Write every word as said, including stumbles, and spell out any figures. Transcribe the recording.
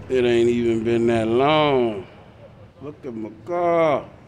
It ain't even been that long. Look at my car.